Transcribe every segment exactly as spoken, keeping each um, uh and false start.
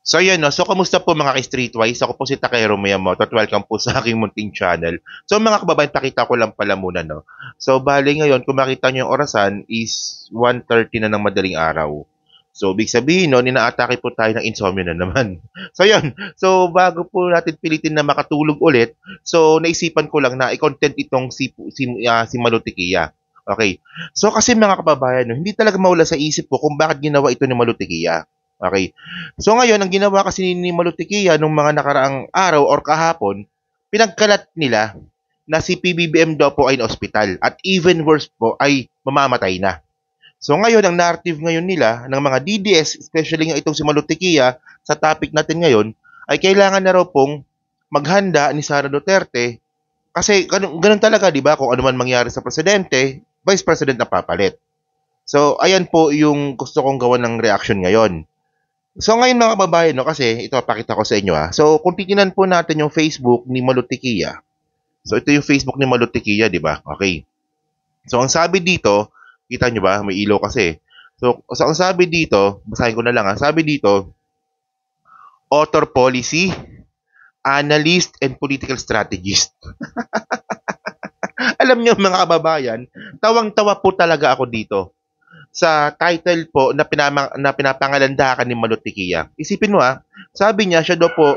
So ayan 'no, so kamusta po mga ka-Streetwise? Ako po si Takero Miyamoto at welcome po sa aking munting channel. So mga kababayan, pakita ko lang pala muna 'no. So bale ngayon kung makita niyo yung orasan is one thirty na ng madaling araw. So ibig sabihin nun inaatake po tayo ng insomnia na naman. So yun, so bago po natin pilitin na makatulog ulit, so naisipan ko lang na i-content itong si si, ah, si Malutikia. Okay. So kasi mga kababayan 'no, hindi talaga mawala sa isip ko kung bakit ginawa ito ni Malutikia. Okay. So ngayon, ang ginawa kasi ni Malutikia nung mga nakaraang araw or kahapon, pinagkalat nila na si P B B M daw po ay na-ospital at even worse po ay mamamatay na. So ngayon, ang narrative ngayon nila ng mga D D S, especially nga itong si Malutikia sa topic natin ngayon, ay kailangan na raw pong maghanda ni Sara Duterte kasi ganun, ganun talaga, di ba? Kung ano man mangyari sa presidente, vice president na papalit. So, ayan po yung gusto kong gawan ng reaction ngayon. So ngayon mga kababayan, no, kasi ito pakita ko sa inyo ah. So kung titingnan po natin yung Facebook ni Malutikia. So ito yung Facebook ni Malutikia, di ba? Okay. So ang sabi dito, kita nyo ba? May ilaw kasi. So, so ang sabi dito, basahin ko na lang ah. Sabi dito, author policy, analyst, and political strategist. Alam nyo mga kababayan, tawang-tawa po talaga ako dito sa title po na, pinama, na pinapangalandakan ni Malutikia. Isipin mo ah, sabi niya siya daw po,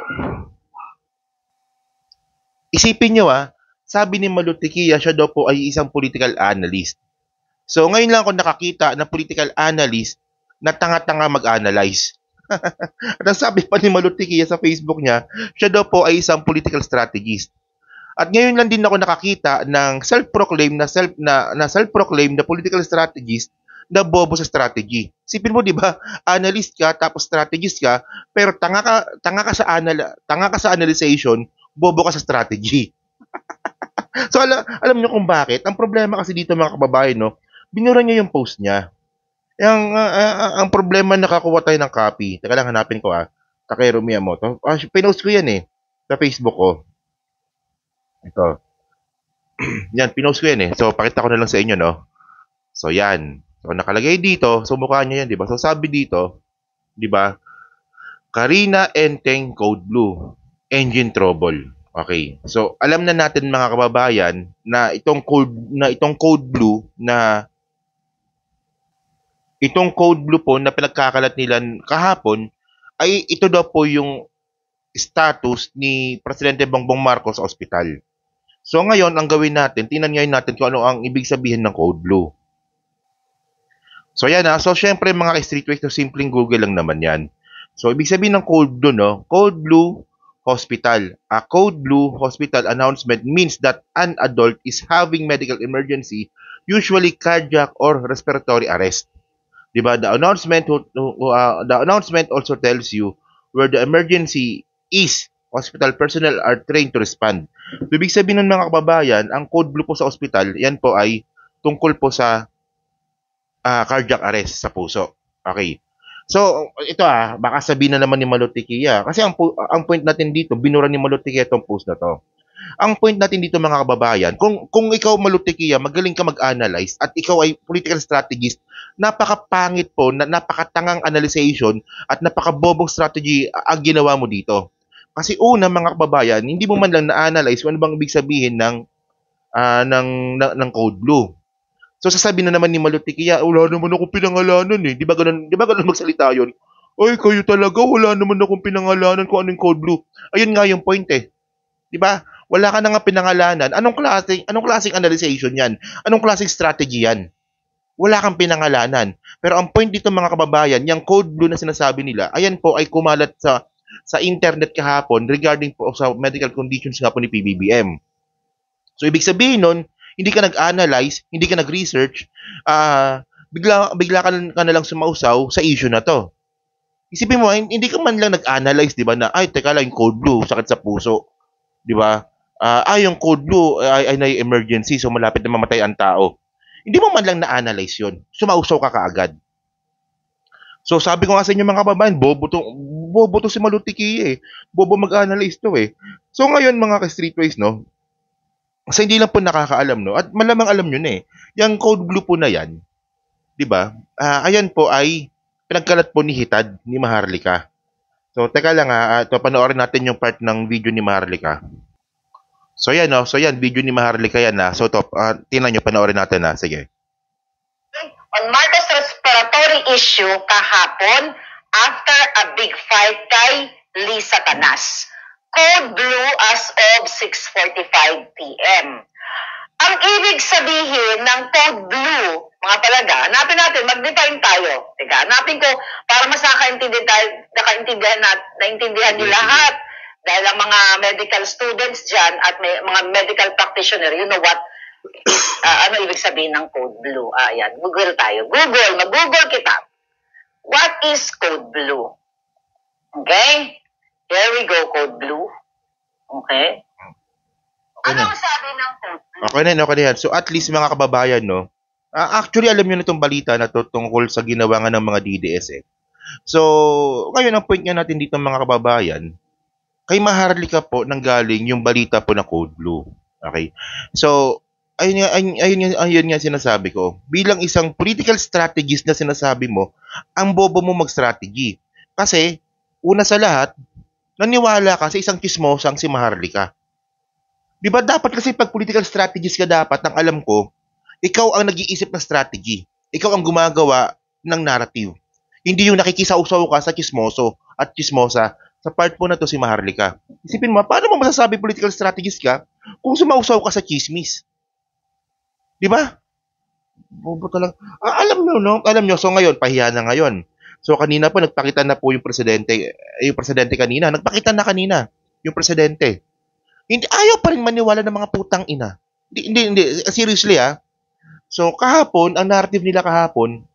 isipin niyo ah, sabi ni Malutikia siya daw po ay isang political analyst. So ngayon lang ako nakakita na political analyst na tanga-tanga mag-analyze. At ang sabi pa ni Malutikia sa Facebook niya, siya daw po ay isang political strategist. At ngayon lang din ako nakakita ng self-proclaimed na self na, na self-proclaimed na political strategist na bobo sa strategy. Sipin mo 'di ba, analyst ka tapos strategist ka, pero tanga ka tanga ka sa anal tanga ka sa analyzation, bobo ka sa strategy. So alam, alam niyo kung bakit? Ang problema kasi dito mga kababayan, no, binura niya yung post niya. Yung ah, ah, ah, ang problema nakakuha tayo ng copy. Teka lang hanapin ko ah. Takero Miyamoto. Ah, pinost ko yan eh sa Facebook ko. Ito. Yan, pinost ko yan eh. So pakita ko na lang sa inyo, no. So yan. So nakalagay dito, so mukha niya yan, 'di ba? So sabi dito, 'di ba? Karina Enteng Code Blue, engine trouble. Okay. So alam na natin mga kababayan na itong code na itong Code Blue na itong Code Blue po na pinagkakalat nila kahapon ay ito daw po yung status ni Presidente Bongbong Marcos sa ospital. So ngayon, ang gawin natin, tingnan ngayon natin kung ano ang ibig sabihin ng Code Blue. So yan na. So syempre mga ka-Streetwise, no, simpleng Google lang naman yan. So ibig sabihin ng Code Blue, no? Code Blue Hospital. A Code Blue Hospital announcement means that an adult is having medical emergency, usually cardiac or respiratory arrest. Diba? The announcement uh, the announcement also tells you where the emergency is. Hospital personnel are trained to respond. So, ibig sabihin ng mga kababayan, ang Code Blue po sa ospital, yan po ay tungkol po sa uh, cardiac arrest sa puso. Okay. So, ito ah, baka sabihin na naman ni Malutikia. Kasi ang, ang point natin dito, binura ni Malutikia itong post na to. Ang point natin dito mga kababayan, kung, kung ikaw Malutikia, magaling ka mag-analyze at ikaw ay political strategist, napakapangit po, na, napakatangang analyzation at napakabobong strategy ang ginawa mo dito. Kasi una mga kababayan, hindi mo man lang na-analyze kung ano bang ibig sabihin ng, uh, ng, ng, ng Code Blue. So sasabihin na naman ni Malutikia, wala naman akong pinangalanan eh. Di ba ganun, di ba ganun magsalita yun? Ay, kayo talaga, wala naman akong pinangalanan kung anong Code Blue. Ayun nga yung point eh. Di ba? Wala ka na nga pinangalanan. Anong klaseng, anong klaseng analyzation yan? Anong klaseng strategy yan? Wala kang pinangalanan. Pero ang point dito mga kababayan, yung Code Blue na sinasabi nila, ayan po ay kumalat sa sa internet kahapon regarding po sa medical conditions nga po ni P B B M. So ibig sabihin nun, hindi ka nag-analyze, hindi ka nag-research, uh, bigla, bigla ka, ka na lang sumausaw sa issue na to. Isipin mo, hindi ka man lang nag-analyze, di ba, na, ay, teka lang, yung Code Blue, sakit sa puso. Di ba? Uh, ay, yung Code Blue ay, ay na-emergency, so malapit na mamatay ang tao. Hindi mo man lang na-analyze yun. Sumausaw ka kaagad. So sabi ko nga sa inyo mga kababayan, bobo to, bobo to si Malutikia eh. Bobo mag-analyze to eh. So ngayon mga ka-Streetwise, no, kasi hindi lang po nakakaalam, no? At malamang alam nyo na eh. Yung Code Blue po na yan, di ba? Uh, ayan po ay pinagkalat po ni Hitad, ni Maharlika. So, teka lang ha, ito panoorin natin yung part ng video ni Maharlika. So yan, no? So yan, video ni Maharlika yan na. So to, uh, tingnan nyo, panoorin natin na. Sige. On Marcos respiratory issue kahapon after a big fight kay Lisa Tanas. Code blue as of six forty-five p m Ang ibig sabihin ng code blue, mga talaga, hanapin natin, mag-define tayo. Teka, hanapin ko para mas nakaintindihan tayo, nakaintindihan na, naintindihan nyo lahat. Dahil ang mga medical students dyan at may mga medical practitioner, you know what is, uh, ano ibig sabihin ng code blue? Ah, yan, Google tayo. Google, mag-Google kita. What is code blue? Okay? Here we go, code blue. Okay? Okay Ano na. ang sabi ng code blue? Okay na, okay na yan. So at least mga kababayan, no? Ah, actually, alam nyo na itong balita na to tungkol sa ginawa nga ng mga D D S eh. So, ngayon ang point nga natin dito mga kababayan, kay Maharlika po nanggaling yung balita po na code blue. Okay? So, ayun nga, ayun, ayun, nga- ayun nga sinasabi ko. Bilang isang political strategist na sinasabi mo, ang bobo mo mag-strategy. Kasi, una sa lahat, naniwala ka sa isang chismosang si Maharlika. Di ba dapat kasi pag political strategist ka dapat, ang alam ko, ikaw ang nag-iisip ng strategy. Ikaw ang gumagawa ng narrative. Hindi yung nakikisausaw ka sa chismoso at chismosa. Sa part po na to si Maharlika. Isipin mo, paano mo masasabi political strategist ka kung sumausaw ka sa chismis? Di ba? Bobo talaga. Ah, alam nyo, no? Alam nyo, so ngayon, pahiya na ngayon. So kanina po, nagpakita na po yung presidente, eh, yung presidente kanina, nagpakita na kanina, yung presidente. Hindi, ayaw pa rin maniwala ng mga putang ina. Hindi, hindi, hindi. Seriously, ah. So, kahapon, ang narrative nila kahapon,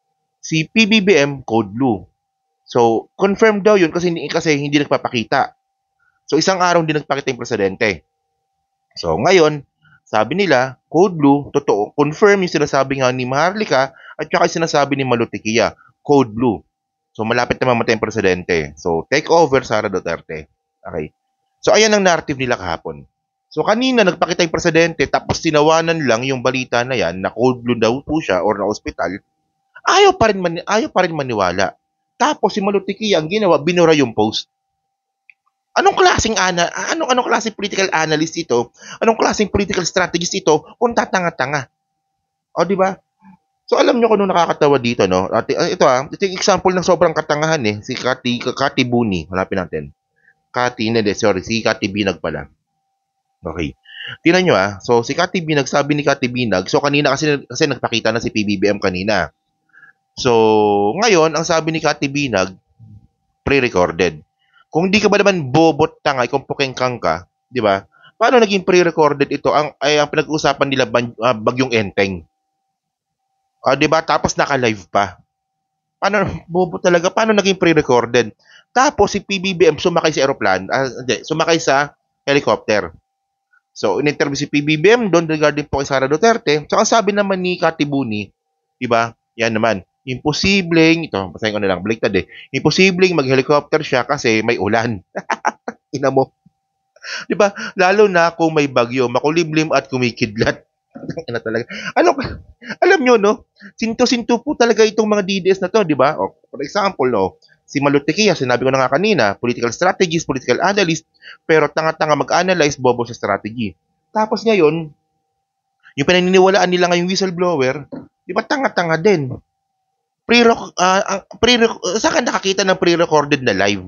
si P B B M Code Blue. So, confirmed daw yun kasi, hindi- kasi hindi nagpapakita. So, isang araw hindi nagpakita yung presidente. So, ngayon, sabi nila, Code Blue, totoo, confirm yung sinasabi nga ni Maharlika at saka yung sinasabi ni Malutikia, Code Blue. So, malapit na mamatay yung presidente. So, take over Sara Duterte. Okay. So, ayan ang narrative nila kahapon. So, kanina nagpakita yung presidente tapos tinawanan lang yung balita na yan na Code Blue daw po siya or na ospital. Ayaw pa rin, mani- ayaw pa rin maniwala. Tapos si Malutikia ang ginawa, binura yung post. Anong klaseng ana, anong anong klaseng political analyst ito? Anong klaseng political strategist ito kung tatanga-tanga? O di ba? So alam niyo kung ano nakakatawa dito, no? At, uh, ito ah, ito yung example ng sobrang katangahan eh, si Kati Kati Buni, hanapin natin. Kati, hindi, sorry, si Kati Binag pala. Okay. Tingnan nyo ah. So si Kati Binag, sabi ni Kati Binag, so kanina kasi kasi nagpakita na si P B B M kanina. So, ngayon, ang sabi ni Kati Binag, pre-recorded. Kung di ka ba naman bobot tanga, kung pukengkang ka, di ba? Paano naging pre-recorded ito? Ang, ay, ang pinag-uusapan nila, ban, ah, bagyong enteng. Ah, di ba? Tapos naka-live pa. Paano, bobo talaga, paano naging pre-recorded? Tapos si P B B M sumakay sa aeroplano, ah, hindi, sumakay sa helicopter. So, in-interview si P B B M doon regarding po kay Sara Duterte. So, ang sabi naman ni Kati Buni, di ba? Yan naman, imposibleng, ito, basahin ko na lang, baliktad eh. Imposibleng mag-helicopter siya kasi may ulan. Ina mo. Di ba? Lalo na kung may bagyo, makuliblim at kumikidlat. Ina talaga. Ano, alam nyo, no? Sinto-sinto po talaga itong mga D D S na to, di ba? O, for example, no? Si Malutikia, sinabi ko na nga kanina, political strategist, political analyst, pero tanga-tanga mag-analyze, bobo sa strategy. Tapos ngayon, yung pinaniniwalaan nila ngayong whistleblower, di ba tanga-tanga din? Pre uh, pre saan ka nakakita ng pre-recorded na live?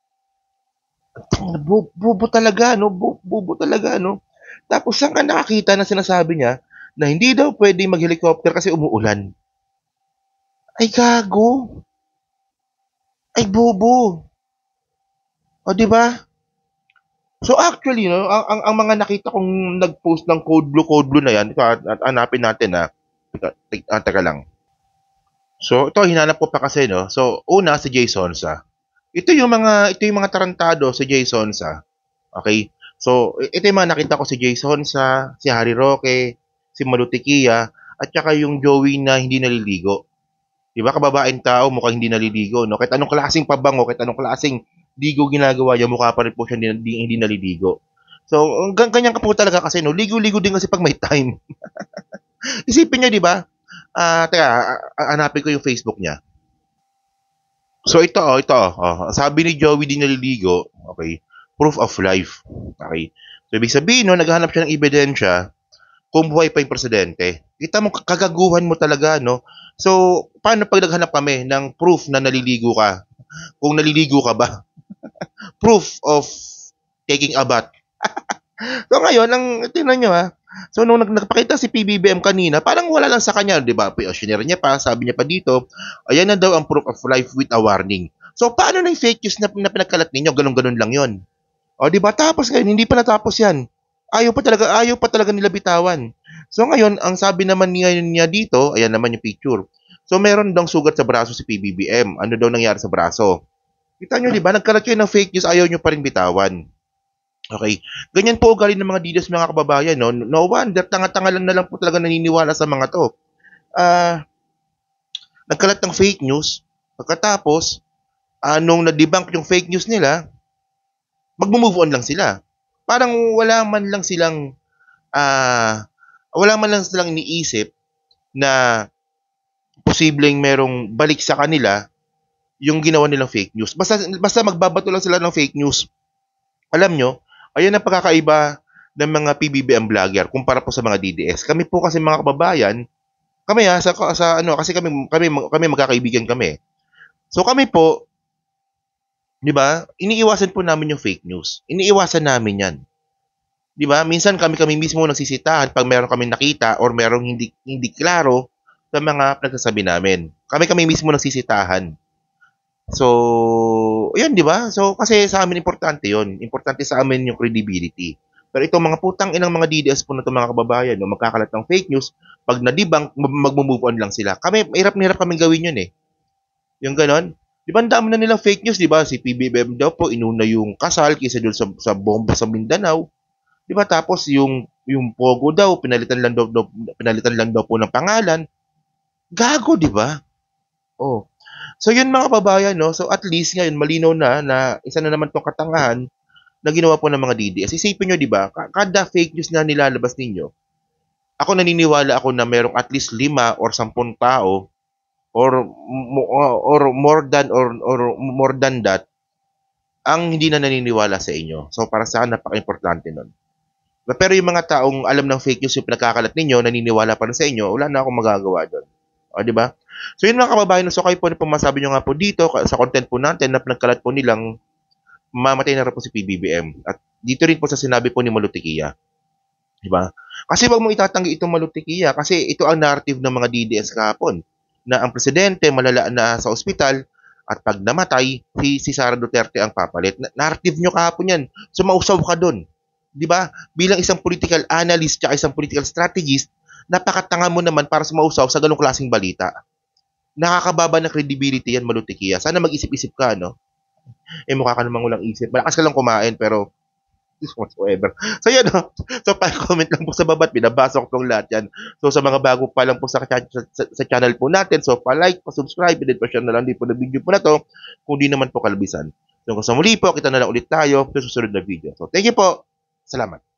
Bu- Bubo talaga, no? Bu- Bubo talaga, no? Tapos saan ka nakakita na sinasabi niya na hindi daw pwede mag-helicopter kasi umuulan? Ay gago. Ay bobo. O di ba? So actually, no, ang, ang, ang mga nakita kong nag-post ng code blue, code blue na yan, ito, at, at hanapin natin na, teka, teka, teka lang. So ito, hinanap ko pa kasi, no? So una, si Jay Sonsa. Ito yung mga, ito yung mga tarantado si Jay Sonsa. Okay? So, ito yung mga nakita ko si Jay Sonsa, si Harry Roque, si Malutikia, at saka yung Joey na hindi naliligo. Di ba, kababaeng tao, mukhang hindi naliligo, no? Kahit anong klaseng pabango, kahit anong klaseng ligo ginagawa niya, mukha pa rin po siya hindi, hindi naliligo. So, gan- ganyan ka po talaga kasi, no? Ligo-ligo din kasi pag may time. Isipin niyo, di ba? Ah, teka, a- a- hanapin ko yung Facebook niya. So ito, oh, ito, oh, sabi ni Joey Di Naliligo, okay, proof of life. Okay. So ibig sabihin, no, naghahanap siya ng ebidensya kung buhay pa yung presidente. Kita mo, kagaguhan mo talaga, no? So, paano pag naghanap kami ng proof na naliligo ka? Kung naliligo ka ba? Proof of taking a bath. So ngayon, ang tingnan nyo ha. So nung nag nagpakita si P B B M kanina, parang wala lang sa kanya, 'di ba? Shinare niya pa, sabi niya pa dito, ayan na daw ang proof of life with a warning. So paano na yung fake news na, na pinagkalat ninyo? Ganun-ganun lang 'yon. O 'di ba? Tapos ngayon, hindi pa natapos 'yan. Ayaw pa talaga, ayaw pa talaga nila bitawan. So ngayon, ang sabi naman niya, niya dito, ayan naman yung picture. So meron daw sugat sa braso si P B B M. Ano daw nangyari sa braso? Kita nyo, 'di ba? Nagkalat kayo ng fake news, ayaw nyo pa rin bitawan. Okay. Ganyan po ugali ng mga D D S mga kababayan, no? No wonder, tanga-tanga lang na lang po talaga naniniwala sa mga to. Ah, uh, nagkalat ng fake news, pagkatapos, uh, nung na-debunk yung fake news nila, mag-move on lang sila. Parang wala man lang silang, ah, uh, wala man lang silang iniisip na posibleng merong balik sa kanila yung ginawa nilang fake news. Basta, basta magbabato lang sila ng fake news. Alam nyo, ayan ang pagkakaiba ng mga P B B M vlogger kumpara po sa mga D D S. Kami po kasi mga kababayan, kami ha, sa, sa ano, kasi kami, kami, kami magkakaibigan kami. So kami po, di ba, iniiwasan po namin yung fake news. Iniiwasan namin yan. Di ba? Minsan kami kami mismo nagsisitahan pag meron kami nakita or merong hindi hindi klaro sa mga nagsasabi namin. Kami kami mismo nagsisitahan. So, yun, di ba? So, kasi sa amin importante yun. Importante sa amin yung credibility. Pero itong mga putang inang mga D D S po na itong mga kababayan, no, magkakalat ng fake news, pag na-debunk, mag-move on lang sila. Kami, hirap na hirap kaming gawin yun eh. Yung ganon. Di ba, ang dami na nilang fake news, di ba? Si P B B M daw po, inuna yung kasal kaysa doon sa, sa bomba sa Mindanao. Di ba? Tapos yung, yung Pogo daw, pinalitan lang daw, daw, pinalitan lang daw po ng pangalan. Gago, di ba? Oh. So yun mga kababayan, no? So at least ngayon malinaw na na isa na naman tong katangahan na ginawa po ng mga D D S. Isipin nyo, di ba? Kada fake news na nilalabas ninyo, ako naniniwala ako na merong at least lima or sampung tao or or more than or or more than that ang hindi na naniniwala sa inyo. So para sa akin napaka-importante nun. Pero yung mga taong alam ng fake news yung pinagkakalat ninyo, naniniwala pa rin sa inyo, wala na akong magagawa doon. O, di ba? So yun mga kababayan, so kayo po po masabi nyo nga po dito sa content po natin na pinagkalat po nilang mamatay na rin po si P B B M. At dito rin po sa sinabi po ni Malutikia. Di ba? Kasi wag mo itatanggi itong Malutikia kasi ito ang narrative ng mga D D S kahapon na ang presidente malala na sa ospital at pag namatay, si, si Sara Duterte ang papalit. Na, narrative nyo kahapon yan. So mausaw ka dun. Di ba? Bilang isang political analyst at isang political strategist, napakatanga mo naman para sumausaw sa ganong klaseng balita. Nakakababa ng credibility yan, Malutikia. Sana mag-isip-isip ka, no? Eh, mukha ka namang walang isip. Malakas ka lang kumain, pero whatsoever. So, yan, no? So, pa-comment lang po sa baba at binabasa ko itong lahat yan. So, sa mga bago pa lang po sa, sa, sa, sa channel po natin, so, pa-like, pa-subscribe, and then pa-share na lang din po na video po na to, kung di naman po kalabisan. So, kung sa muli po, kita na lang ulit tayo sa susunod na video. So, thank you po. Salamat.